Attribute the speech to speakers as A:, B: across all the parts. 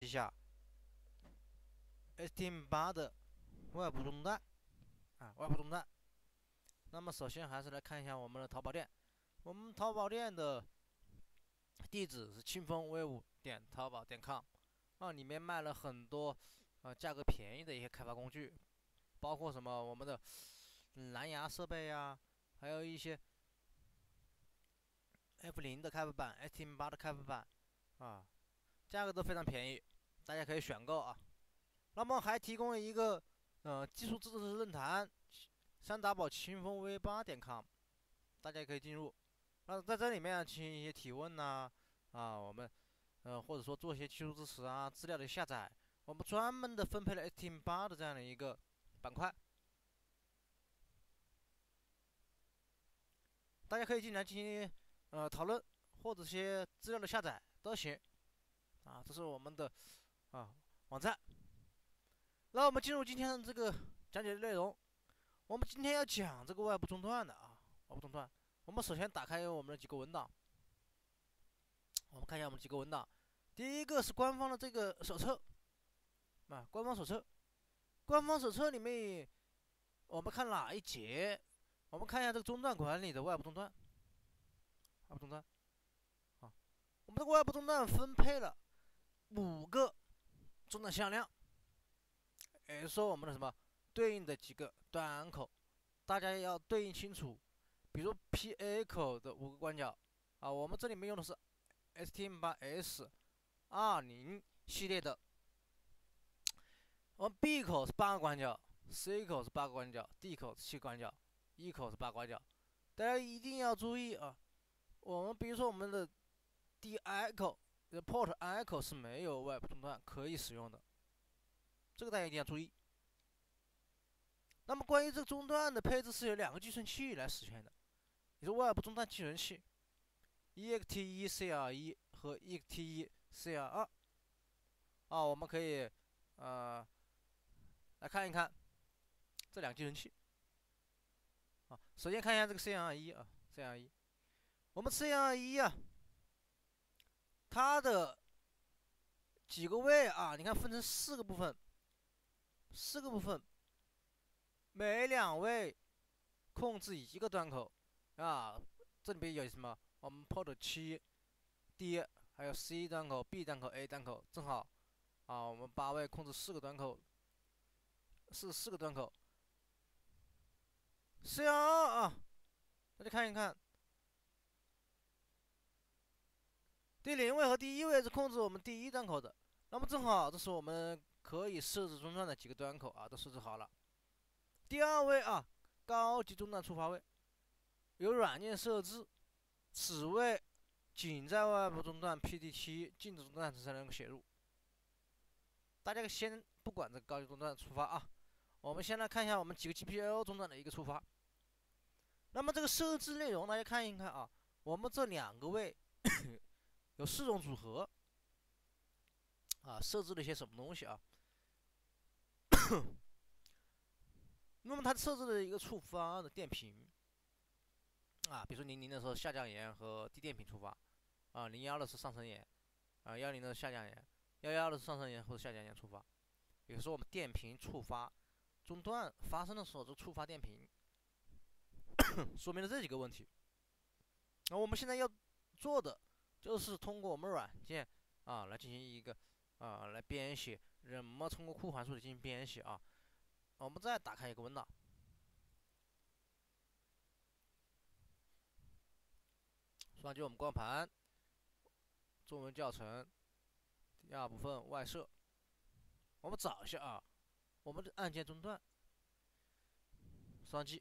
A: 一下 STM8的外部终端外部终端。那么首先还是来看一下我们的淘宝店，我们淘宝店的地址是清风 V5点淘宝点 com 里面卖了很多价格便宜的一些开发工具，包括什么我们的蓝牙设备呀，还有一些 F0的开发版、STM8的开发版价格都非常便宜，大家可以选购啊。那么还提供了一个技术支持论坛，三 w 清风 V8点 com， 大家可以进入。那在这里面进行一些提问我们或者说做一些技术支持资料的下载，我们专门的分配了 STM8的这样的一个板块，大家可以进来进行讨论或者些资料的下载都行这是我们的网站。那我们进入今天的这个讲解的内容，我们今天要讲这个外部终端的外部终端。我们首先打开我们的几个文档，我们看一下我们几个文档。第一个是官方的这个手册官方手册。官方手册里面，我们看哪一节？我们看一下这个终端管理的外部终端，外部终端我们这个外部终端分配了5个终端向量，也就是说我们的什么对应的几个端口，大家要对应清楚。比如 PA 口的5个关角我们这里面用的是 STM8S20系列的。我们 B 口是8个关角，C 口是8个关角，D 口是7个关角，E 口是8个关角。大家一定要注意我们比如说我们的 DI 口的 Port I 口是没有外部终端可以使用的，这个大家一定要注意。那么关于这个终端的配置是由2个寄存器来实现的，也是外部终端寄存器 EXT1CR1 和 EXT1CR2 我们可以来看一看这2个寄存器首先看一下这个 CR1 我们 CR1 它的几个位你看分成4个部分，4个部分，每2位控制1个端口这里边有什么？我们 port 7D 还有 C 端口、B 端口、A 端口，正好我们8位控制4个端口，是4个端口。CR2 大家看一看，第0位和第1位是控制我们第1端口的，那么正好这是我们可以设置终端的几个端口都设置好了。第2位高级终端触发位，有软件设置，此位仅在外部终端 PDT 禁止终端时才能够写入。大家先不管这个高级终端的触发我们先来看一下我们几个 GPL 终端的一个触发。那么这个设置内容大家看一看我们这2个位有4种组合设置了一些什么东西那么它设置了一个触发的电瓶比如说00的时候下降延和低电瓶触发01的是上升延10的是下降延，11的是上升延或者下降延触发。比如说我们电瓶触发中断发生的时候，这触发电瓶说明了这几个问题。那我们现在要做的就是通过我们软件来进行一个来编写，怎么通过库函数进行编写我们再打开一个文档，双击我们光盘，中文教程第2部分外设，我们找一下我们的按键中断，双击，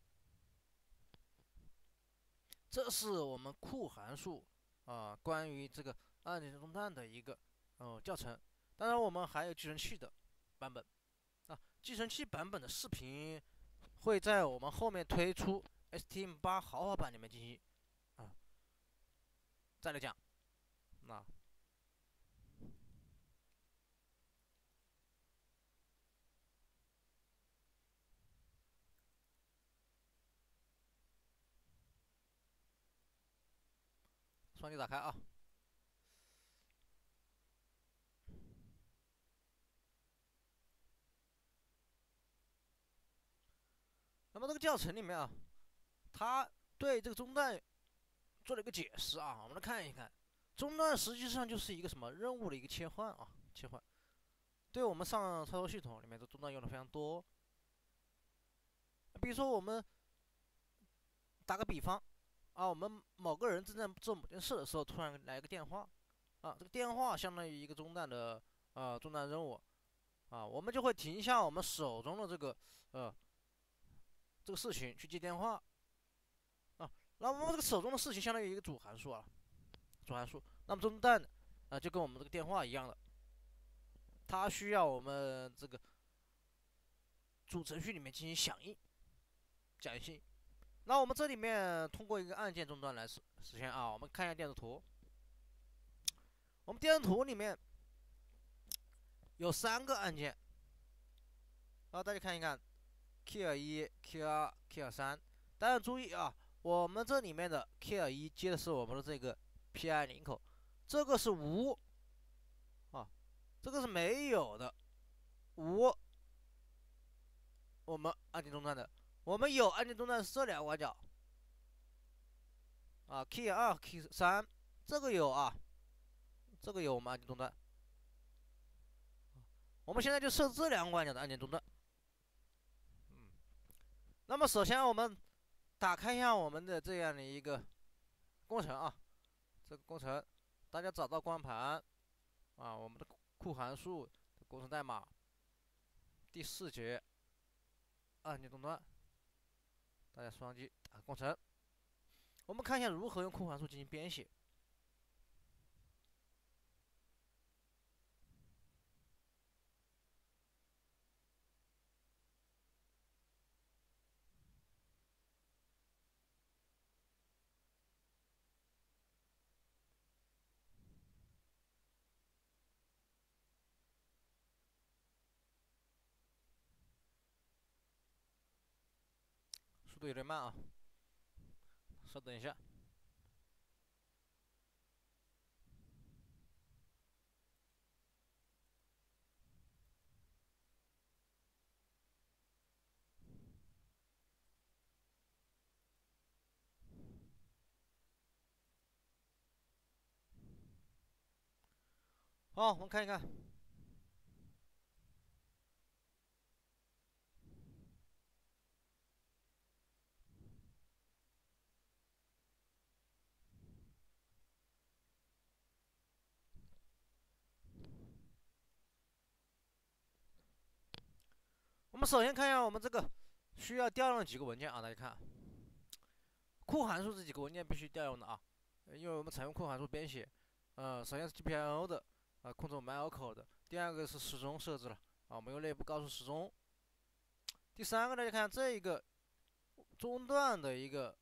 A: 这是我们库函数关于这个按键中断的一个教程。当然我们还有寄存器的版本寄存器版本的视频会在我们后面推出 STM8 豪华版里面进行再来讲双击打开么这个教程里面啊，它对这个中断做了一个解释啊，我们来看一看，中断实际上就是一个什么任务的一个切换啊，切换。对我们上操作系统里面的中断用的非常多。比如说我们打个比方啊，我们某个人正在做某件事的时候，突然来个电话啊，这个电话相当于一个中断的中断任务啊，我们就会停下我们手中的这个事情去接电话啊，那我们这个手中的事情相当于一个主函数啊，主函数，那么中断就跟我们这个电话一样的，它需要我们这个主程序里面进行响应、讲信。那我们这里面通过一个按键中断来实现啊，我们看一下电子图。我们电子图里面有3个按键，大家看一看 ，Kill1、Kill2、Kill3。大家注意啊，我们这里面的 Kill1接的是我们的这个 PI 零口，这个是无啊，这个是没有的无，我们按键中断的。我们有按键中断是这2个弯角啊 ，Kill2、Kill3，这个有啊，这个有我们按键中断。我们现在就设置这2个弯角的按键中断。那么首先我们打开一下我们的这样的一个工程啊，这个工程大家找到光盘啊，我们的库函数工程代码第4节按键中断，大家双击打开工程。我们看一下如何用库函数进行编写。速度有点慢啊，稍等一下。好，我们看一看。我们首先看一下我们这个需要调用的几个文件啊，大家看，库函数这几个文件必须调用的啊，因为我们采用库函数编写。首先是 GPIO 的控制我们 L 的，第2个是时钟设置了啊，我们用内部高速时钟。第3个大家看这一个中断的一个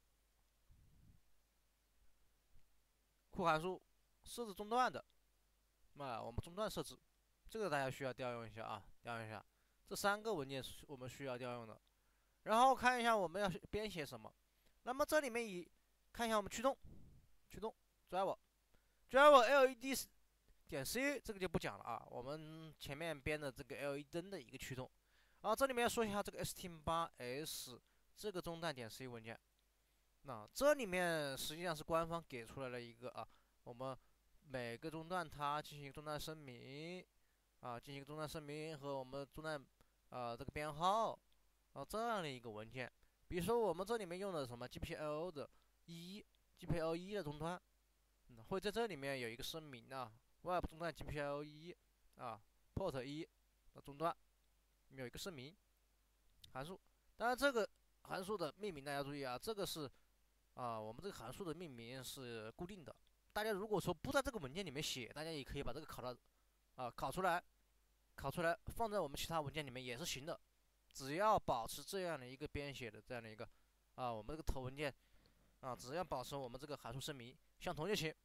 A: 库函数设置中断的，我们中断设置，这个大家需要调用一下啊，调用一下。这3个文件是我们需要调用的。然后看一下我们要编写什么。那么这里面看一下我们驱动 driver LED 点 C 这个就不讲了啊，我们前面编的这个 LED 灯的一个驱动。这里面说一下这个 STM8S 这个中断点 C 文件。那这里面实际上是官方给出来了一个我们每个中断它进行中断声明进行中断声明和我们中断这个编号这样的一个文件。比如说我们这里面用的什么 GPIO 的GPIO1 的中断，会在这里面有一个声明外部中断 GPIO1 port 1的中断，有一个声明函数。当然这个函数的命名大家注意啊，这个是我们这个函数的命名是固定的。大家如果说不在这个文件里面写，大家也可以把这个拷出来放在我们其他文件里面也是行的，只要保持这样的一个编写的这样的一个我们这个头文件只要保持我们这个函数声明相同就行，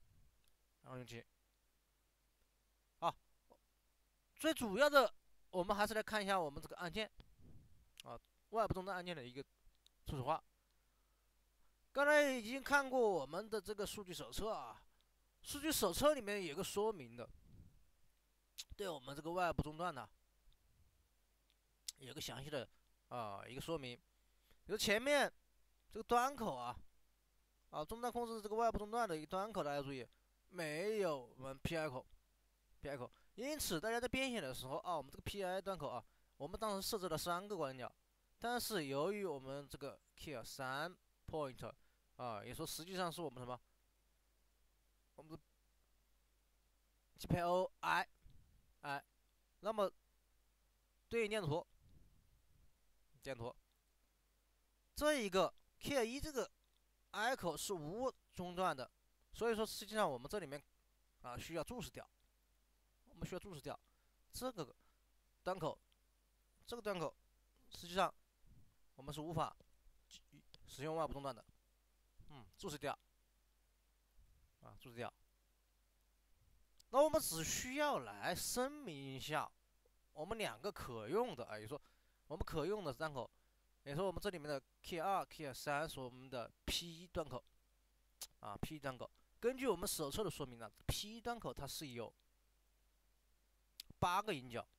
A: 最主要的我们还是来看一下我们这个按键外部中断按键的一个初始化。刚才已经看过我们的这个数据手册数据手册里面有个说明的，对我们这个外部中断有个详细的一个说明，比如前面这个端口终端控制这个外部终端的一个端口，大家注意没有我们 PI 口，PI 口，因此大家在编写的时候我们这个 PI 端口我们当时设置了3个关键角，但是由于我们这个 kill 3 point 也说实际上是我们什么，我们的 GPIO I， 那么对应电图，这一个 kill 1这个 I 口是无中断的，所以说实际上我们这里面需要注释掉，这个端口，实际上我们是无法使用外部中断的，注释掉，那我们只需要来声明一下，我们2个可用的也就是说我们可用的端口，也就是说我们这里面的 K 2、K 3是我们的 P 端口，P 端口。根据我们手册的说明呢，P 端口它是有8个引脚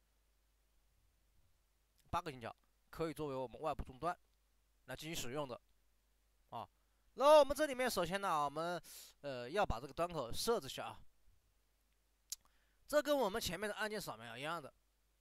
A: 可以作为我们外部终端来进行使用的然后我们这里面首先呢，我们要把这个端口设置下这跟我们前面的按键扫描一样的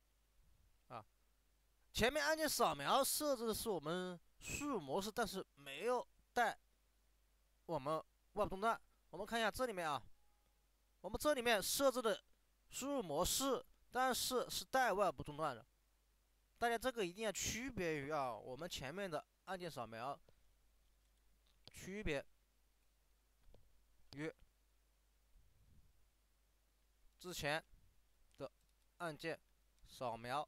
A: 前面按键扫描设置的是我们输入模式，但是没有带我们外部终端。我们看一下这里面我们这里面设置的输入模式，但是是带外部终端的。大家这个一定要区别于我们前面的按键扫描，区别于之前的按键扫描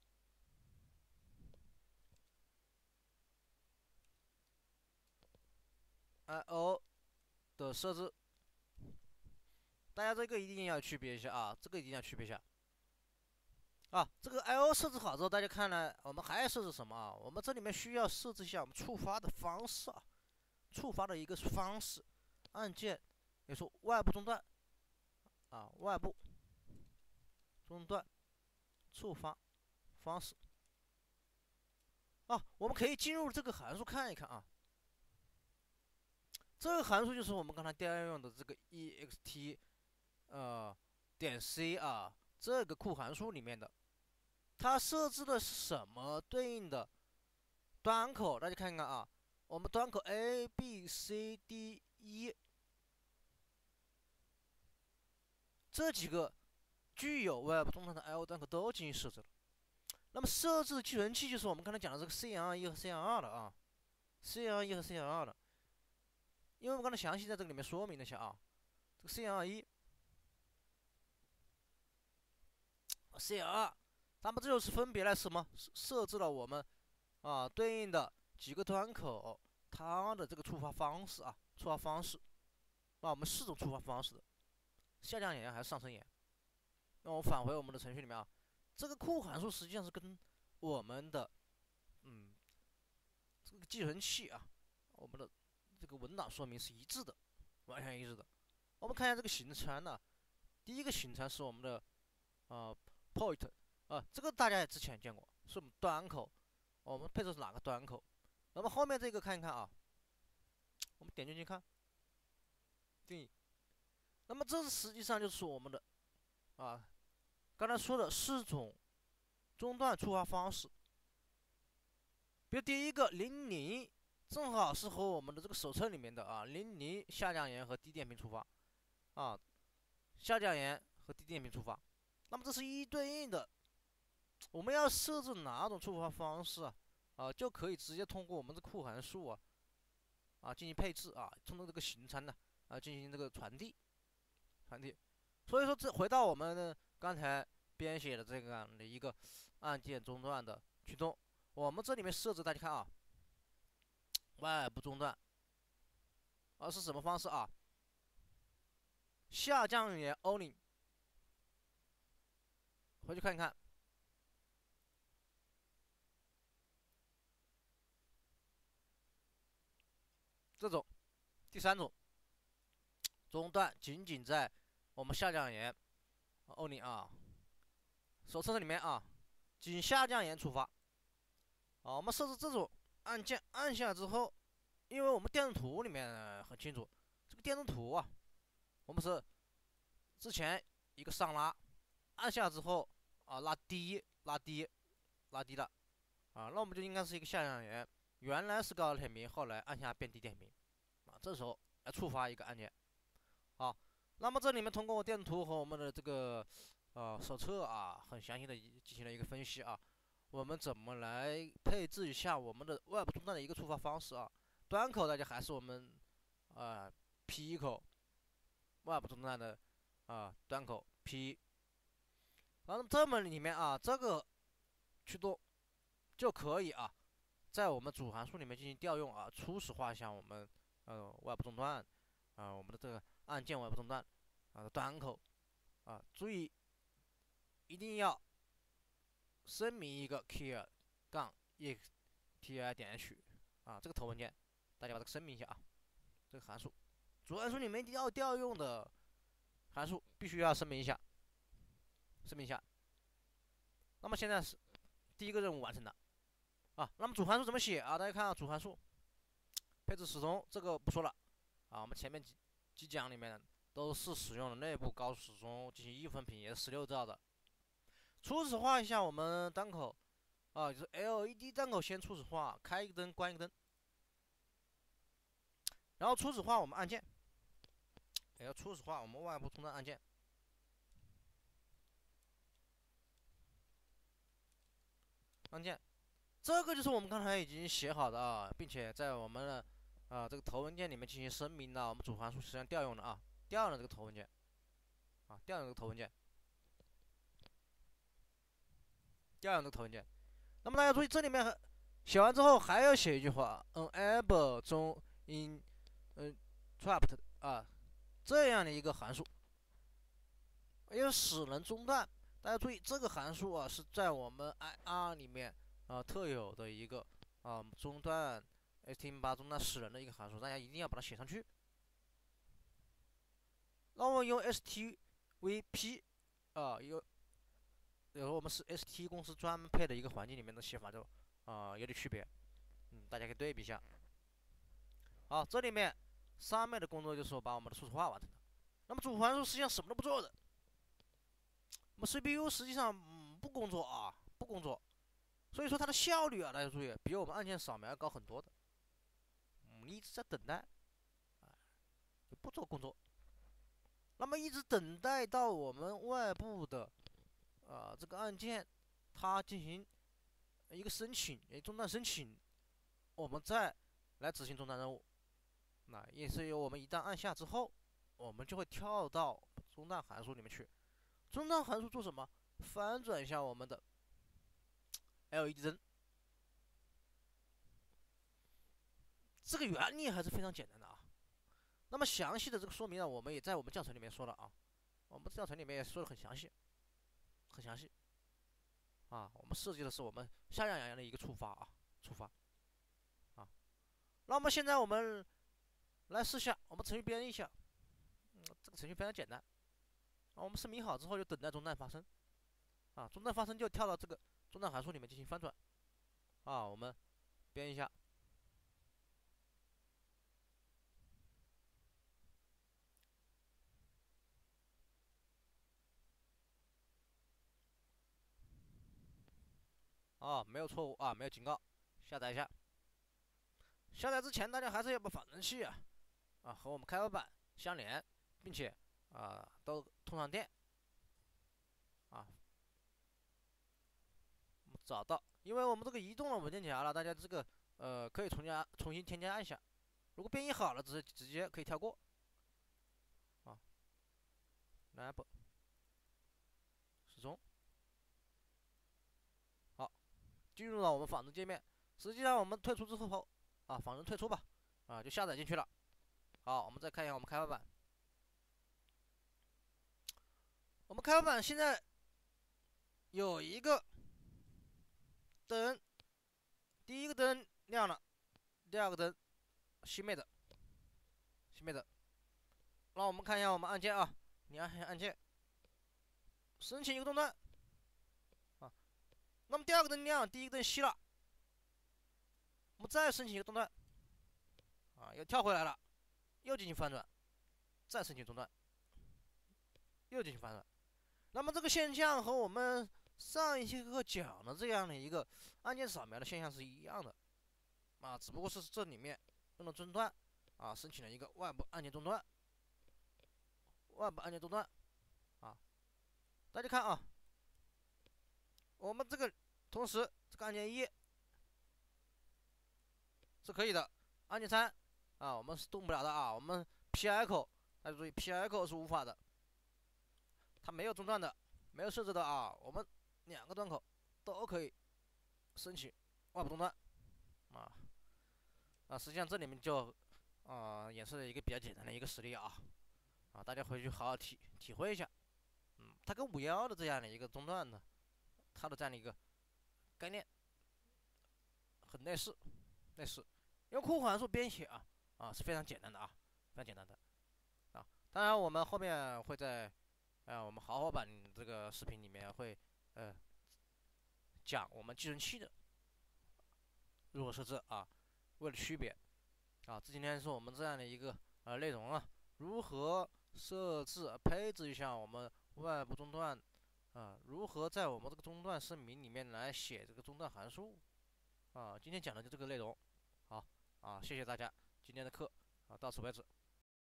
A: IO 的设置，大家这个一定要区别一下这个一定要区别一下这个 IO 设置好之后，大家看呢，我们还要设置什么我们这里面需要设置一下我们触发的方式触发的一个方式，按键也说外部中断外部中断触发方式我们可以进入这个函数看一看这个函数就是我们刚才调用的这个 ext 点 c 这个库函数里面的，它设置的是什么对应的端口？大家看看我们端口 A B C D E 这几个具有外部终端的 IO 端口都进行设置了。那么设置的继承器就是我们刚才讲的这个 CN1 和 CN2 的CN1 和 CN2 的，因为我们刚才详细在这个里面说明了一下这个 CN1、CN2，那么这就是分别来什么设置了我们对应的几个端口它的这个触发方式我们4种触发方式的，下降沿还是上升沿。那我返回我们的程序里面这个库函数实际上是跟我们的这个继承器我们的这个文档说明是一致的，完全一致的。我们看一下这个形成第一个形成是我们的point 这个大家也之前见过，是我们端口，我们配置是哪个端口？那么后面这个看一看我们点进去看定义，那么这实际上就是我们的刚才说的4种中断触发方式。比如第一个00，正好是和我们的这个手册里面的00下降沿和低电平触发下降沿和低电平触发。那么这是一对应的，我们要设置哪种触发方式就可以直接通过我们的库函数进行配置通过这个形成的进行这个传递。所以说这回到我们刚才编写的这个的一个按键中断的驱动，我们这里面设置大家看外部中断是什么方式下降沿 only， 回去看一看这种。第3种中断仅仅在我们下降沿 only 手册里面仅下降沿触发我们设置这种按键按下之后，因为我们电路图里面很清楚，这个电路图啊，我们是之前一个上拉，按下之后拉低拉低拉低了那我们就应该是一个下降圆，原来是高点屏，后来按下变低点屏这时候来触发一个按键。好，那么这里面通过电路图和我们的这个手册很详细的进行了一个分析我们怎么来配置一下我们的外部终端的一个触发方式端口大家还是我们P1口外部终端的端口 P， 然后这么里面这个驱动就可以在我们主函数里面进行调用初始化一下我们外部终端我们的这个按键外部终端的端口注意一定要声明一个 clear 杠 exti 点 h 这个头文件大家把这个声明一下这个函数主函数里面要调用的函数必须要声明一下，那么现在是第一个任务完成了那么主函数怎么写大家看主函数配置始终这个不说了我们前面几讲里面都是使用了内部高速始终进行1分频，也是16兆的。初始化一下我们端口就是 LED 端口先初始化，开一个灯，关一个灯，然后初始化我们按键，也要初始化我们外部终端按键，这个就是我们刚才已经写好的并且在我们的这个头文件里面进行声明了，我们主函数实际上调用了调用了这个头文件调用这个头文件。那么大家注意，这里面写完之后还要写一句话 ，enable 中 in interrupt 这样的一个函数，因为使能中断。大家注意，这个函数是在我们 IR 里面特有的一个中断 STM8 中断使能的一个函数，大家一定要把它写上去。那我们用 STVP 有我们是 ST 公司专门配的一个环境里面的写法就有点区别，大家可以对比一下。好，这里面上面的工作就是把我们的初始化完成了。那么主函数实际上什么都不做的，我们 CPU 实际上不工作不工作，所以说它的效率大家注意，比我们按键扫描要高很多的。一直在等待，就不做工作。那么一直等待到我们外部的这个按键它进行一个申请，中断申请，我们再来执行中断任务。那也是由我们一旦按下之后，我们就会跳到中断函数里面去。中断函数做什么？翻转一下我们的 LED 灯。这个原理还是非常简单的那么详细的这个说明呢，我们也在我们教程里面说了我们教程里面也说的很详细，我们设计的是我们下降阳的一个触发那么现在我们来试下，我们程序编译一下，这个程序非常简单我们声明好之后就等待中断发生中断发生就跳到这个中断函数里面进行翻转我们编一下没有错误没有警告，下载一下。下载之前大家还是要把仿真器和我们开发板相连，并且都通上电我们找到，因为我们这个移动的文件夹了，大家这个可以重新添加一下，如果编译好了直接可以跳过lab 始终好，进入了我们仿真界面。实际上我们退出之后仿真退出吧就下载进去了。好，我们再看一下我们开发板。我们开发板现在有一个灯，第一个灯亮了，第二个灯熄灭的。那我们看一下我们按键你按下按键，申请一个中断那么第二个灯亮，第一个灯熄了， 我们再申请一个中断，又跳回来了，又进行翻转，再申请中断，又进行翻转。那么这个现象和我们上一节课讲的这样的一个按键扫描的现象是一样的只不过是这里面用了中断申请了一个外部按键中断，大家看我们这个同时这个按键1是可以的，按键3我们是动不了的我们 PI 口，大家注意 PI 口是无法的，它没有中断的，没有设置的我们2个端口都可以申请外部中断实际上这里面就演示了一个比较简单的一个实例大家回去好好体会一下，它跟511的这样的一个中断呢，它的这样的一个概念很类似，用库函数编写是非常简单的非常简单的当然我们后面会在我们豪华版这个视频里面会讲我们寄存器的如何设置为了区别今天是我们这样的一个内容如何设置配置一下我们外部中断如何在我们这个中断声明里面来写这个中断函数今天讲的就这个内容。好谢谢大家，今天的课到此为止。